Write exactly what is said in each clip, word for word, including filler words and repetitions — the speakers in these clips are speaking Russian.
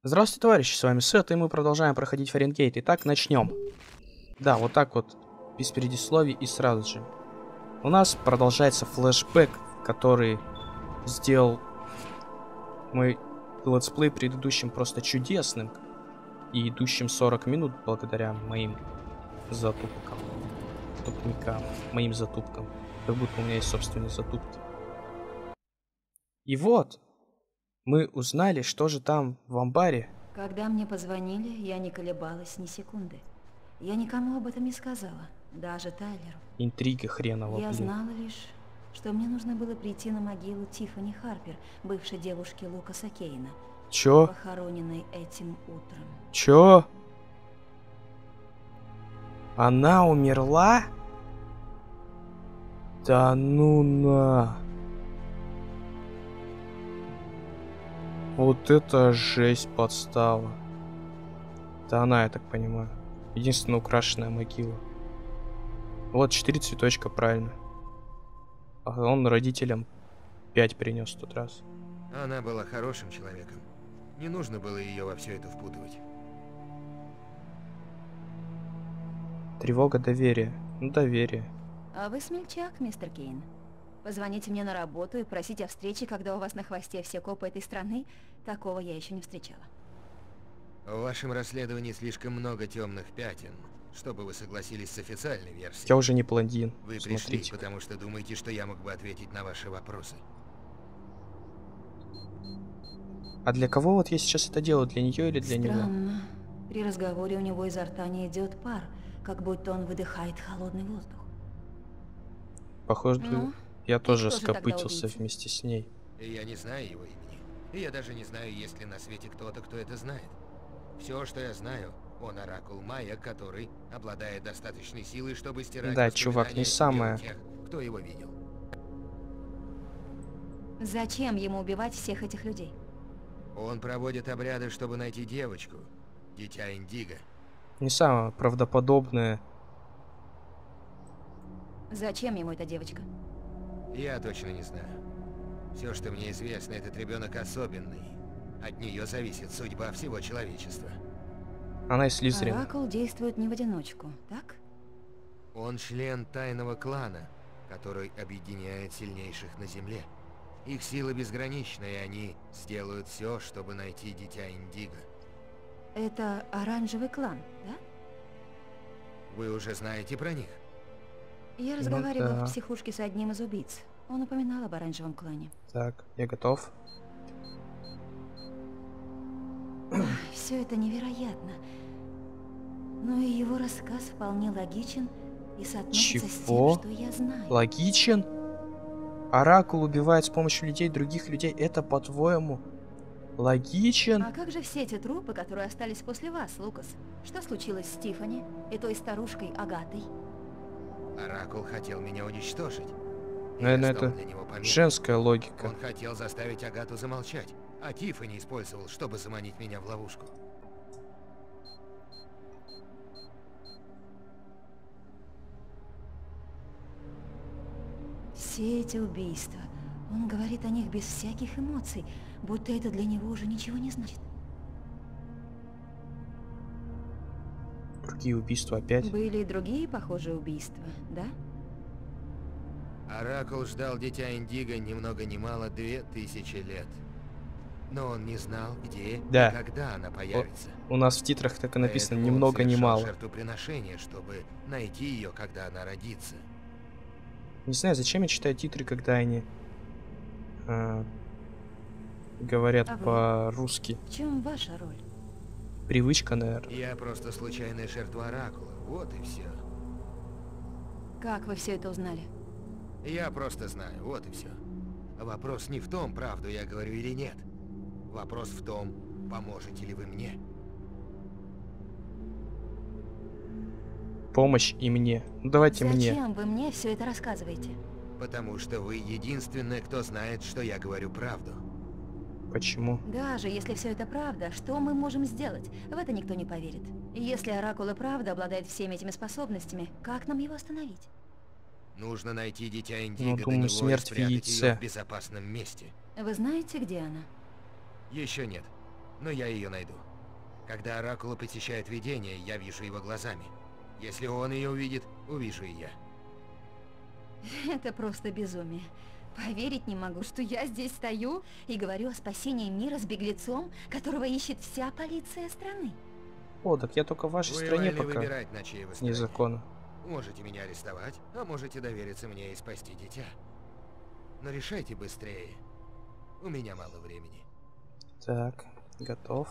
Здравствуйте, товарищи, с вами Сет, и мы продолжаем проходить Фаренгейт. Итак, начнем. Да, вот так вот, без предисловий и сразу же. У нас продолжается флешбэк, который сделал мой летсплей предыдущим просто чудесным и идущим сорок минут благодаря моим затупкам. Тупникам, моим затупкам. Как будто у меня есть собственные затупки. И вот, мы узнали, что же там в амбаре. Когда мне позвонили, я не колебалась ни секунды. Я никому об этом не сказала, даже Тайлеру. Интрига хренова, Я блин. знала лишь, что мне нужно было прийти на могилу Тиффани Харпер, бывшей девушки Лукаса Кейна, Чё? похороненной этим утром. Чё? Она умерла? Да ну на. Вот это жесть подстава. Да она, я так понимаю. Единственная украшенная могила. Вот четыре цветочка, правильно. А он родителям пять принес в тот раз. Она была хорошим человеком. Не нужно было ее во все это впутывать. Тревога доверия. Ну, доверие. А вы смельчак, мистер Кейн. Позвоните мне на работу и просите о встрече, когда у вас на хвосте все копы этой страны. Такого я еще не встречала. В вашем расследовании слишком много темных пятен, чтобы вы согласились с официальной версией. Я уже не блондин. Вы Смотрите. пришли, потому что думаете, что я мог бы ответить на ваши вопросы. А для кого вот я сейчас это делаю? Для нее или для него? Странно. При разговоре у него изо рта не идет пар, как будто он выдыхает холодный воздух. Похоже, Ну, я тоже кто же тогда скопытился убийца? вместе с ней. И я не знаю его имени. И я даже не знаю, есть ли на свете кто-то, кто это знает. Все, что я знаю, он оракул Майя, который обладает достаточной силой, чтобы стирать Да, чувак, не воспоминания о себе самое. у тех, кто его видел. Зачем ему убивать всех этих людей? Он проводит обряды, чтобы найти девочку, дитя Индиго. Не самое правдоподобное. Зачем ему эта девочка? Я точно не знаю. Все, что мне известно, этот ребенок особенный. От нее зависит судьба всего человечества. Она из Слизерина. Оракул действует не в одиночку, так? Он член тайного клана, который объединяет сильнейших на Земле. Их сила безгранична, и они сделают все, чтобы найти дитя Индиго. Это оранжевый клан, да? Вы уже знаете про них? Я Ну разговаривала да. в психушке с одним из убийц. Он упоминал об оранжевом клане. Так, я готов. Все это невероятно. Но и его рассказ вполне логичен и соотносится с Чего? тем, что я знаю. Логичен? Оракул убивает с помощью людей других людей. Это, по-твоему, логичен? А как же все эти трупы, которые остались после вас, Лукас? Что случилось с Тиффани и той старушкой Агатой? Оракул хотел меня уничтожить. И Наверное, я стал это для него помехой. женская логика. Он хотел заставить Агату замолчать, а Тиффани использовал, чтобы заманить меня в ловушку. Все эти убийства. Он говорит о них без всяких эмоций, будто это для него уже ничего не значит. Другие убийства опять. Были и другие похожие убийства, да? Оракул ждал дитя Индиго ни много ни мало две тысячи лет. Но он не знал, где Да. и когда она появится. У нас в титрах так и написано Поэтому ни он много ни совершал мало. жертвоприношение, чтобы найти ее, когда она родится. Не знаю, зачем я читаю титры, когда они а, говорят А вы? по-русски. В чем ваша роль? Привычка, наверное. Я просто случайная жертва Оракула, вот и все. Как вы все это узнали? Я просто знаю, вот и все. Вопрос не в том, правду я говорю или нет. Вопрос в том, поможете ли вы мне. Помощь и мне. Ну давайте мне. Зачем вы мне все это рассказываете? Потому что вы единственный, кто знает, что я говорю правду. Почему? Даже если все это правда, что мы можем сделать? В это никто не поверит. И если Оракул и правда обладает всеми этими способностями, как нам его остановить? Нужно найти дитя Индиго Ну, до думаю, него смерть и в спрятать яйце. ее в безопасном месте. Вы знаете, где она? Еще нет. но я ее найду. Когда Оракула посещает видение, я вижу его глазами. Если он ее увидит, увижу и я. Это просто безумие. Поверить не могу, что я здесь стою и говорю о спасении мира с беглецом, которого ищет вся полиция страны. О, так я только в вашей Вы стране вольны пока выбирать, на чьей вы вне стороне. закона. Можете меня арестовать, а можете довериться мне и спасти дитя. Но решайте быстрее. У меня мало времени. Так, готов.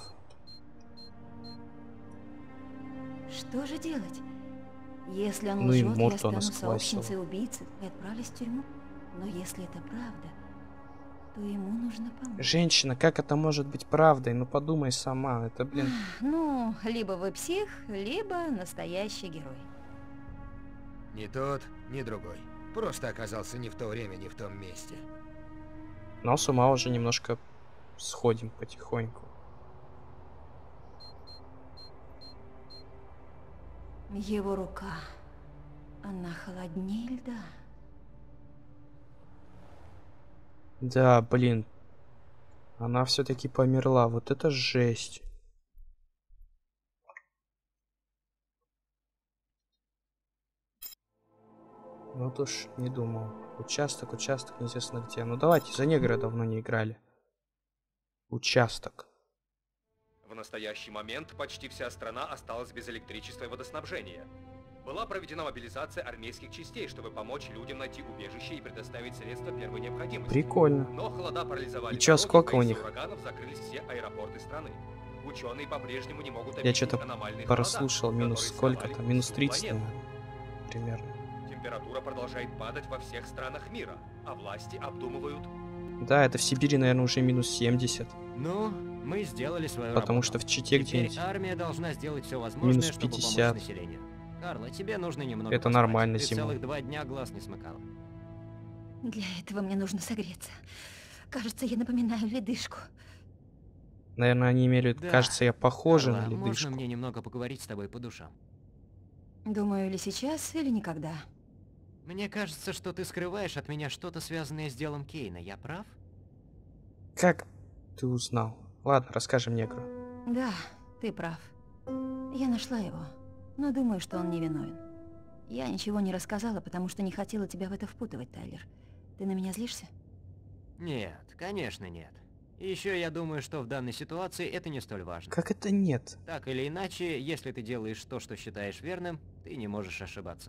Что же делать? Если он Ну и лжет, я морду она стану сквасила. сообщницей убийцы и отправлюсь в тюрьму. Но если это правда, то ему нужно помочь. Женщина, как это может быть правдой? Ну подумай сама, это, блин... Ну, либо вы псих, либо настоящий герой. Ни тот, ни другой. Просто оказался не в то время, не в том месте. Но с ума уже немножко сходим потихоньку. Его рука, она холоднее льда. Да, блин. Она все-таки померла. Вот это жесть. Вот уж не думал. Участок, участок, неизвестно где. Ну давайте, за негра давно не играли. Участок. В настоящий момент почти вся страна осталась без электричества и водоснабжения. Была проведена мобилизация армейских частей, чтобы помочь людям найти убежище и предоставить средства первой необходимости. Прикольно. Но холода парализовали И чё, дороги, сколько у пояса них? ураганов закрылись все аэропорты страны. Ученые по-прежнему не могут Я объяснить что-то аномальные прослушал. холода, Минус которые сколько-то? сковали Минус всю тридцать, планету. наверное. Примерно. Температура продолжает падать во всех странах мира, а власти обдумывают... Да, это в Сибири, наверное, уже минус семьдесят. Ну, мы сделали свою Потому работу. что в Чите Теперь где-нибудь армия должна сделать все возможное, минус чтобы пятьдесят. помочь населению. Карла, тебе нужно немного Это поспать. нормально Ты зимой. целых два дня глаз не смыкала. Для этого мне нужно согреться. Кажется, я напоминаю ледышку. Наверное, они имели... Да. Кажется, я похожа Карла, на можно ледышку. мне немного поговорить с тобой по душам? Думаю, или сейчас, или никогда. Мне кажется, что ты скрываешь от меня что-то, связанное с делом Кейна. Я прав? Как ты узнал? Ладно, расскажем негру. Да, ты прав. Я нашла его, но думаю, что он невиновен. Я ничего не рассказала, потому что не хотела тебя в это впутывать, Тайлер. Ты на меня злишься? Нет, конечно нет. И еще я думаю, что в данной ситуации это не столь важно. Как это нет? Так или иначе, если ты делаешь то, что считаешь верным, ты не можешь ошибаться.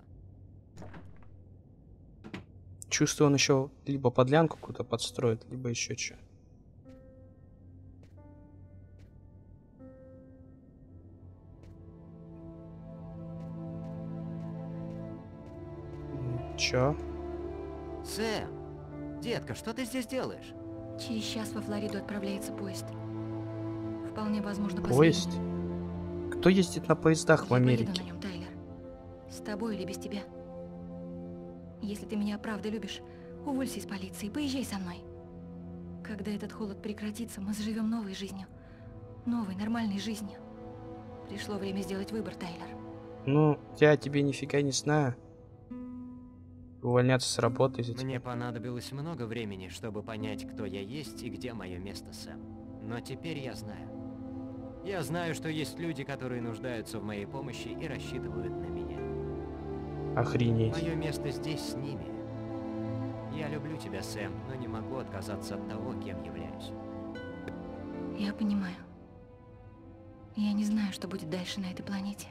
Чувствую, он еще либо подлянку какую-то подстроит, либо еще что. Чё? Сэм, детка, что ты здесь делаешь? Через час во Флориду отправляется поезд. Вполне возможно, Поезд? последний. Кто ездит на поездах в Я поеду Америке? на нем, Тайлер. С тобой или без тебя. Если ты меня правда любишь, уволься из полиции, поезжай со мной. Когда этот холод прекратится, мы заживем новой жизнью. Новой, нормальной жизнью. Пришло время сделать выбор, Тайлер. Ну, я тебе нифига не знаю. Увольняться с работы из-за Мне тебя. понадобилось много времени, чтобы понять, кто я есть и где мое место, Сэм. Но теперь я знаю. Я знаю, что есть люди, которые нуждаются в моей помощи и рассчитывают на меня. Охренеть. Мое место здесь с ними. Я люблю тебя, Сэм, но не могу отказаться от того, кем являюсь. Я понимаю. Я не знаю, что будет дальше на этой планете.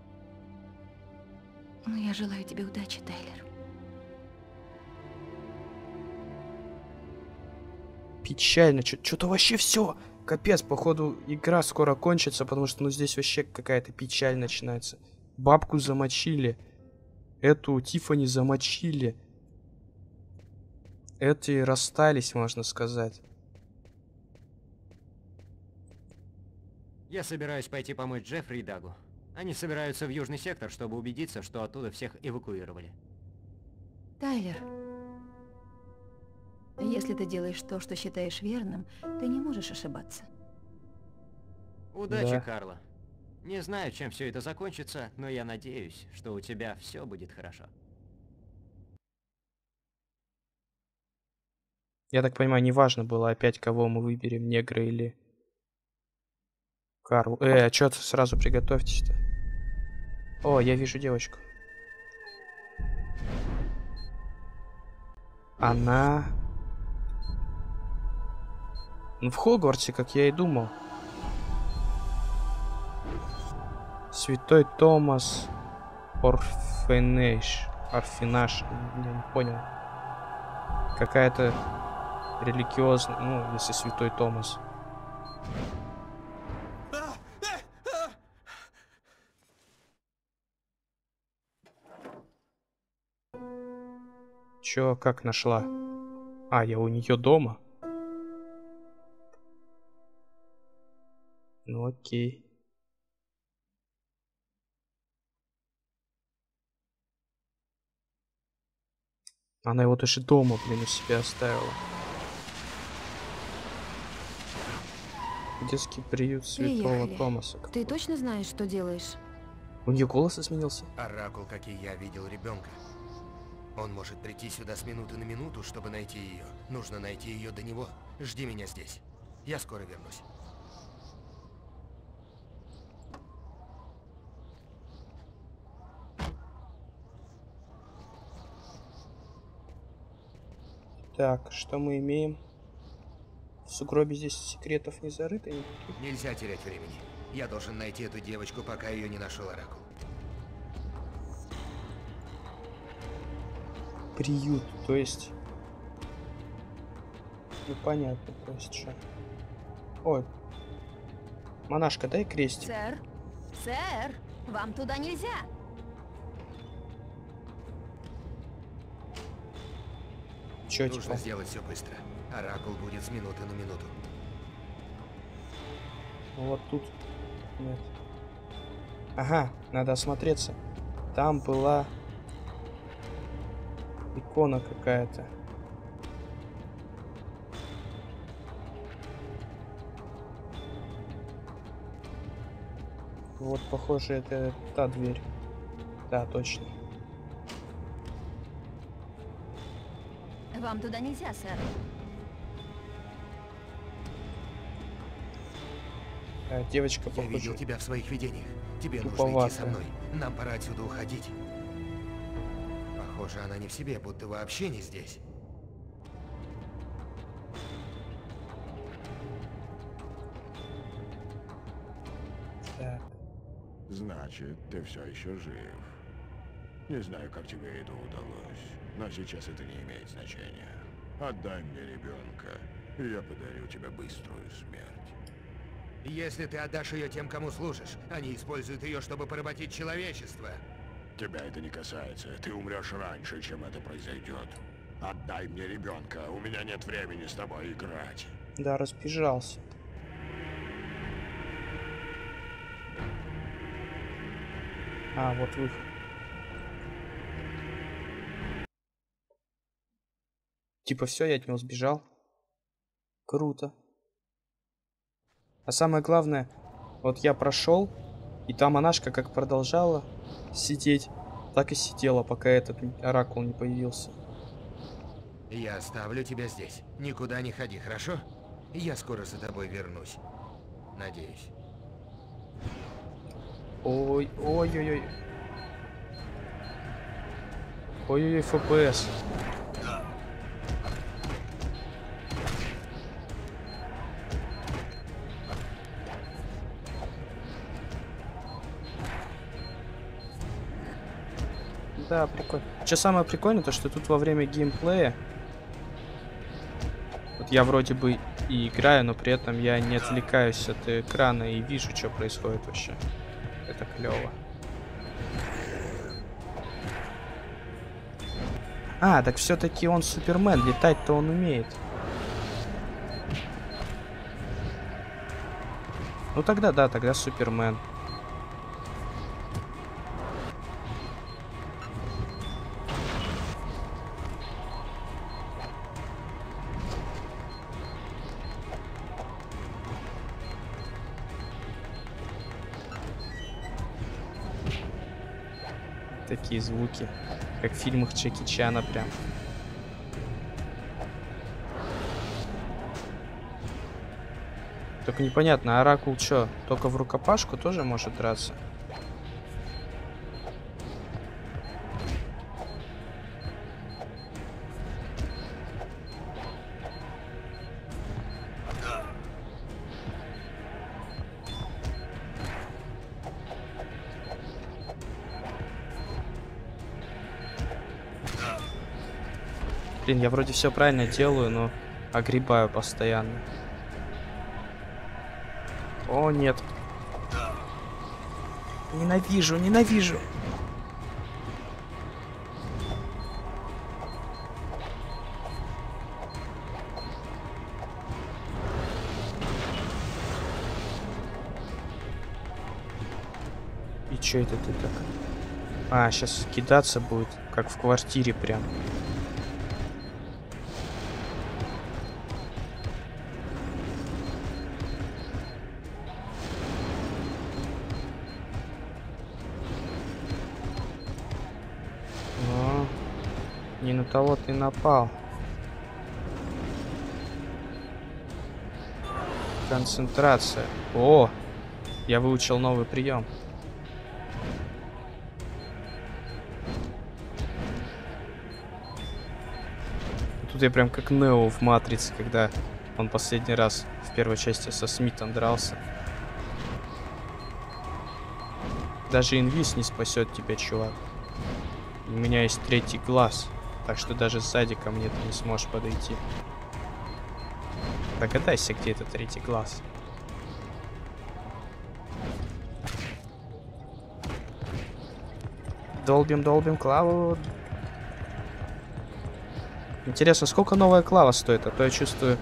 Но я желаю тебе удачи, Тайлер. Печально. Что-то вообще все. Капец, походу игра скоро кончится, потому что ну здесь вообще какая-то печаль начинается. Бабку замочили. Эту Тиффани замочили. Эти расстались, можно сказать. Я собираюсь пойти помочь Джеффри и Дагу. Они собираются в южный сектор, чтобы убедиться, что оттуда всех эвакуировали. Тайлер, если ты делаешь то, что считаешь верным, ты не можешь ошибаться. Удачи, Да. Карла. Не знаю, чем все это закончится, но я надеюсь, что у тебя все будет хорошо. Я так понимаю, неважно было опять, кого мы выберем, негра или Карл. Э, а чё ты сразу приготовьтесь-то? О, я вижу девочку. Она... Ну, в Хогвартсе, как я и думал. Святой Томас Орфенеш. Орфинаж. Я не понял. Какая-то религиозная... Ну, если Святой Томас. Чё, как нашла? А, я у нее дома? Ну окей. Она его даже дома, блин, у себя оставила. Детский приют Святого Приехали. Томаса. Ты точно знаешь, что делаешь? У нее голос изменился? Оракул, как и я, видел ребенка. Он может прийти сюда с минуты на минуту, чтобы найти ее. Нужно найти ее до него. Жди меня здесь. Я скоро вернусь. Так, что мы имеем? В сугробе здесь секретов не зарыто никаких. Нельзя терять времени. Я должен найти эту девочку, пока ее не нашел Оракул. Приют, то есть... Ну понятно, просто что. Ой. Монашка, дай крестик. Сэр, сэр, вам туда нельзя. Чё, Нужно типа? сделать все быстро. Оракул будет с минуты на минуту. Вот тут. Нет. Ага, надо осмотреться. Там была икона какая-то. Вот, похоже, это та дверь. Да, точно. Вам туда нельзя, сэр. А, девочка, Я похоже. видел тебя в своих видениях. Тебе нужно туповатая. идти со мной. Нам пора отсюда уходить. Похоже, она не в себе, будто вообще не здесь. Так. Значит, ты все еще жив. Не знаю, как тебе это удалось, но сейчас это не имеет значения. Отдай мне ребенка, и я подарю тебе быструю смерть. Если ты отдашь ее тем, кому служишь, они используют ее, чтобы поработить человечество. Тебя это не касается. Ты умрешь раньше, чем это произойдет. Отдай мне ребенка. У меня нет времени с тобой играть. Да, разбежался. А, вот выход. Типа все, я от него сбежал. Круто. А самое главное, вот я прошел, и та монашка как продолжала сидеть, так и сидела, пока этот оракул не появился. Я оставлю тебя здесь. Никуда не ходи, хорошо? Я скоро за тобой вернусь. Надеюсь. Ой, ой-ой-ой. Ой-ой-ой, эф пи эс. Да, прикольно. Что самое прикольное, то что тут во время геймплея вот я вроде бы и играю, но при этом я не отвлекаюсь от экрана и вижу, что происходит вообще. Это клево. А, так все-таки он Супермен, летать-то он умеет. Ну тогда да, тогда Супермен. Такие звуки, как в фильмах Джеки Чана прям. Только непонятно, Оракул что, только в рукопашку тоже может драться? Блин, я вроде все правильно делаю, но огребаю постоянно. О, нет. Ненавижу, ненавижу. И чё это ты так? А, сейчас кидаться будет, как в квартире прям. Не на того ты напал. Концентрация. О, я выучил новый прием. Тут я прям как Нео в Матрице, когда он последний раз в первой части со Смитом дрался. Даже инвиз не спасет тебя, чувак. У меня есть третий глаз. Так что даже сзади ко мне ты не сможешь подойти. Догадайся, где этот третий глаз. Долбим, долбим клаву. Интересно, сколько новая клава стоит? А то я чувствую,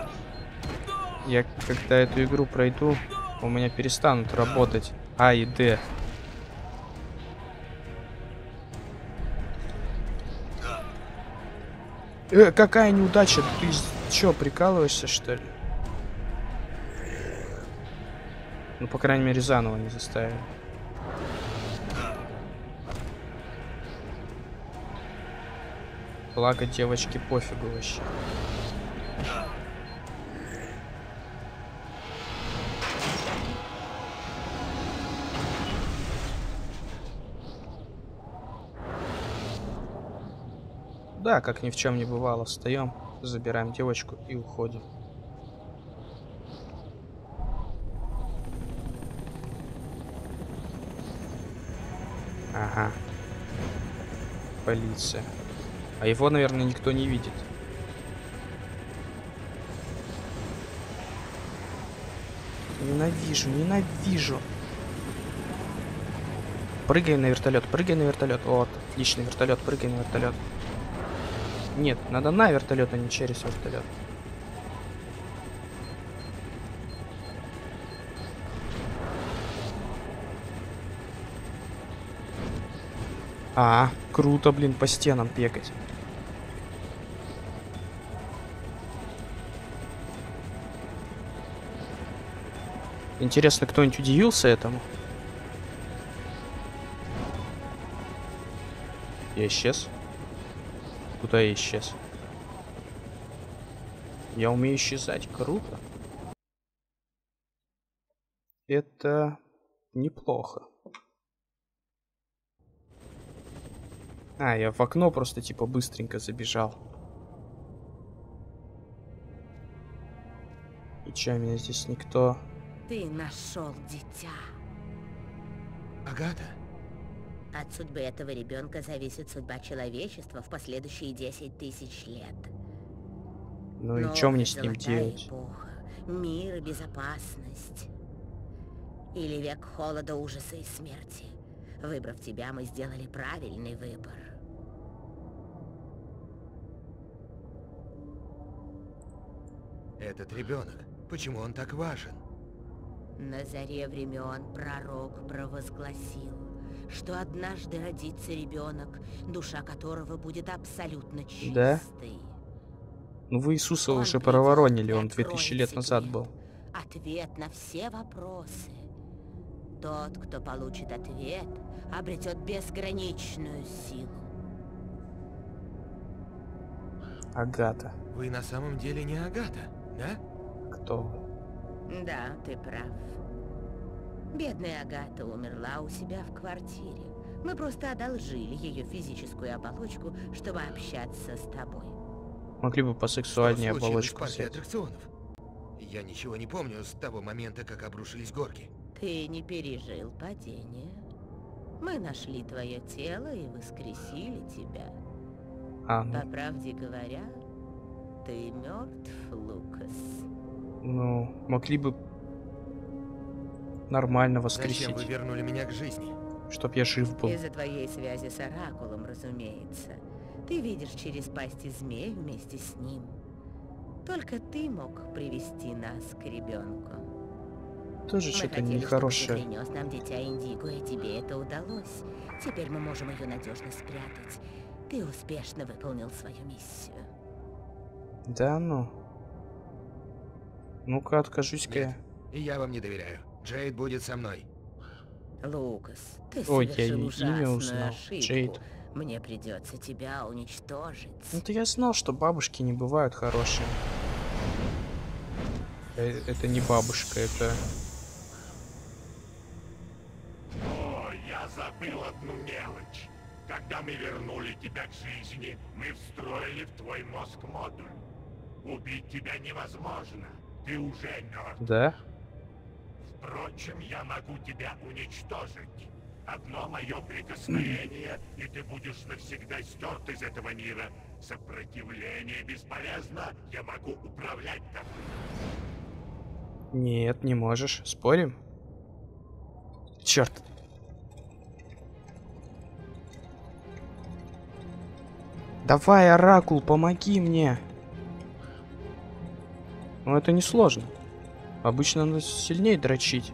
я когда эту игру пройду, у меня перестанут работать А и Д. Э, какая неудача! Ты чё, прикалываешься, что ли? Ну, по крайней мере, заново не заставили. Благо, девочке пофигу вообще. Да, как ни в чем не бывало, встаем, забираем девочку и уходим. Ага. Полиция. А его, наверное, никто не видит. Ненавижу, ненавижу. Прыгай на вертолет, прыгай на вертолет. Вот, отличный вертолет, прыгай на вертолет. Нет, надо на вертолет, а не через вертолет. А, круто, блин, по стенам бегать. Интересно, кто-нибудь удивился этому? Я исчез? Куда я исчез? Я умею исчезать. Круто. Это неплохо. А, я в окно просто типа быстренько забежал. И чё, меня здесь никто... Ты нашел дитя. Агата? От судьбы этого ребенка зависит судьба человечества в последующие десять тысяч лет. Ну и Новая что мне с ним золотая делать? Эпоха, мир и безопасность. Или век холода, ужаса и смерти. Выбрав тебя, мы сделали правильный выбор. Этот ребенок, почему он так важен? На заре времен пророк провозгласил, что однажды родится ребенок, душа которого будет абсолютно чистой. Да? Ну вы Иисуса Он уже придет проворонили, и он две тысячи лет откроет назад тебе был. Ответ на все вопросы. Тот, кто получит ответ, обретет безграничную силу. Агата. Вы на самом деле не Агата, да? Кто вы? Да, ты прав. Бедная Агата умерла у себя в квартире. Мы просто одолжили ее физическую оболочку, чтобы общаться с тобой. Могли бы посексуальнее Что случилось оболочку в парке взять. аттракционов? Я ничего не помню с того момента, как обрушились горки. Ты не пережил падение. Мы нашли твое тело и воскресили тебя. А, ну, По правде говоря, ты мертв, Лукас. ну, могли бы нормально Зачем воскресить, вы вернули меня к жизни? чтоб я жив был. Из-за твоей связи с Оракулом, разумеется. Ты видишь через пасти змей вместе с ним. Только ты мог привести нас к ребенку. Тоже Мы что-то хотели, нехорошее. чтобы ты принес нам дитя Индиго, и тебе это удалось. Теперь мы можем ее надежно спрятать. Ты успешно выполнил свою миссию. Да ну. Ну-ка, откажусь-ка я. Нет, и я вам не доверяю. Джейд будет со мной. Лукас, ты Ой, я совершил и имя ужасную узнал. ошибку. Джейд. Мне придется тебя уничтожить. Ну-то я знал, что бабушки не бывают хорошие. Э, Это не бабушка, это... О, я забыл одну мелочь. Когда мы вернули тебя к жизни, мы встроили в твой мозг модуль. Убить тебя невозможно. Ты уже мертв. Да? Впрочем, я могу тебя уничтожить. Одно мое прикосновение, и ты будешь навсегда стерт из этого мира. Сопротивление бесполезно. Я могу управлять тобой. Нет, не можешь. Спорим? Черт. Давай, Оракул, помоги мне. Ну, это не сложно. Обычно надо сильнее дрочить.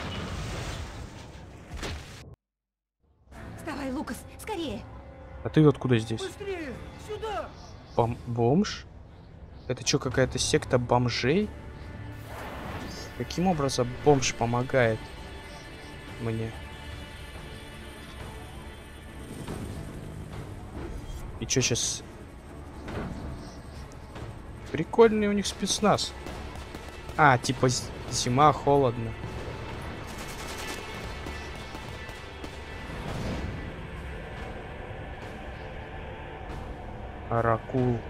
Вставай, Лукас, скорее! А ты откуда здесь? Быстрее! Сюда! Бом бомж? Это что, какая-то секта бомжей? Каким образом бомж помогает мне? И что сейчас? Прикольный у них спецназ. А, типа зима, холодно. Оракул.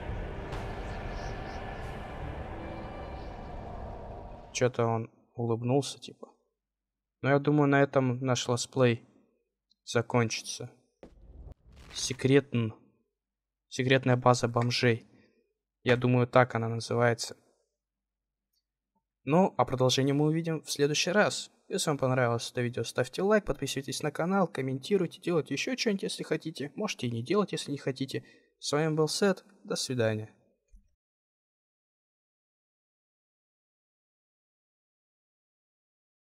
Что-то он улыбнулся, типа. Но я думаю, на этом наш летсплей закончится. Секретн. Секретная база бомжей. Я думаю, так она называется. Ну, а продолжение мы увидим в следующий раз. Если вам понравилось это видео, ставьте лайк, подписывайтесь на канал, комментируйте, делайте еще что-нибудь, если хотите. Можете и не делать, если не хотите. С вами был Сет. До свидания.